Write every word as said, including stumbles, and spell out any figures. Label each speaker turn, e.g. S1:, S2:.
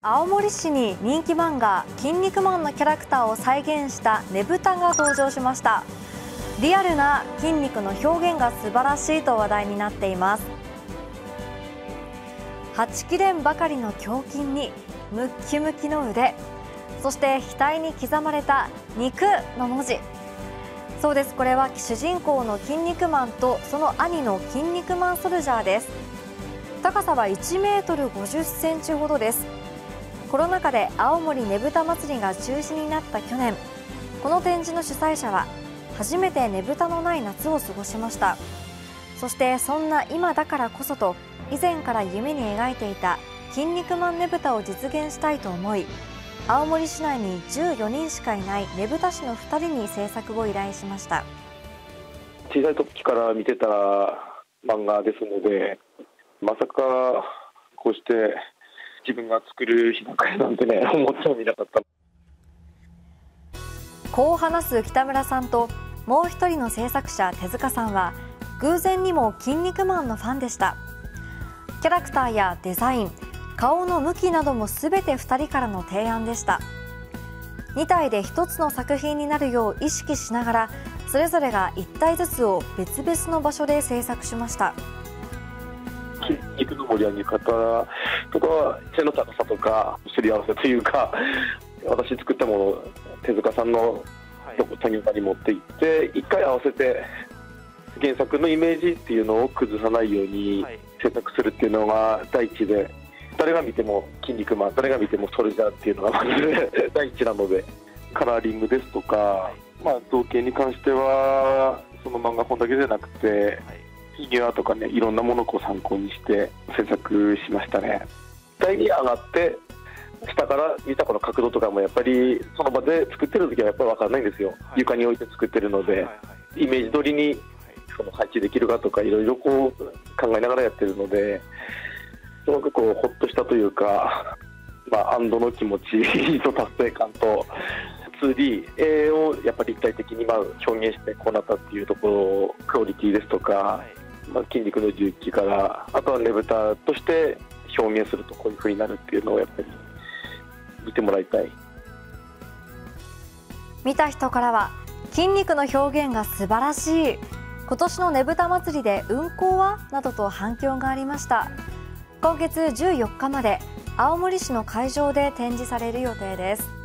S1: 青森市に人気漫画「キン肉マン」のキャラクターを再現したねぶたが登場しました。リアルな筋肉の表現が素晴らしいと話題になっています。はちきれんばかりの胸筋にムッキムキの腕、そして額に刻まれた肉の文字。そうです、これは主人公のキン肉マンとその兄のキン肉マンソルジャーです。高さはいちメートルごじゅっセンチほどです。コロナ禍で青森ねぶた祭りが中止になった去年、この展示の主催者は初めてねぶたのない夏を過ごしました。そしてそんな今だからこそと以前から夢に描いていたキン肉マンねぶたを実現したいと思い、青森市内にじゅうよにんしかいないねぶた師のふたりに制作を依頼しました。
S2: 小さい時から見てた漫画ですので、まさかこうして自分が作る日なんかなんてね、思ってもみなかった。
S1: こう話す北村さんともう一人の制作者手塚さんは偶然にもキン肉マンのファンでした。キャラクターやデザイン、顔の向きなども全てふたりからの提案でした。にたいでひとつの作品になるよう意識しながら、それぞれがいったいずつを別々の場所で制作しました。
S2: 筋肉の盛り上げ方とか背の高さとかすり合わせというか、私作ったものを手塚さんの作業場に持って行って一回合わせて原作のイメージっていうのを崩さないように制作するっていうのが第一で、誰が見ても筋肉マン、誰が見てもソルジャーっていうのがまず第一なので、カラーリングですとか、まあ、造形に関してはその漫画本だけじゃなくてフィギュアとかね、いろんなものをこう参考にして制作しましたね。台に上がって下から見たこの角度とかもやっぱりその場で作ってる時はやっぱり分かんないんですよ。床に置いて作ってるので、イメージ通りにその配置できるかとかいろいろこう考えながらやってるので、すごくこうほっとしたというか、まあ、安堵の気持ちと達成感と ツーディー をやっぱり立体的にまあ表現してこうなったっていうところ、クオリティですとか、まあ、筋肉の重機からあとはねぶたとして表現するとこういう風になるっていうのをやっぱり見てもらいたい。
S1: 見た人からは筋肉の表現が素晴らしい、今年のねぶた祭りで運行はなどと反響がありました。今月じゅうよっかまで青森市の会場で展示される予定です。